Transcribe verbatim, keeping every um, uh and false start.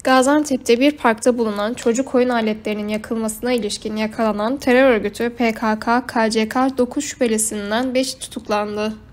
Gaziantep'te bir parkta bulunan çocuk oyun aletlerinin yakılmasına ilişkin yakalanan terör örgütü P K K K C K dokuz şüphelisinden beşi tutuklandı.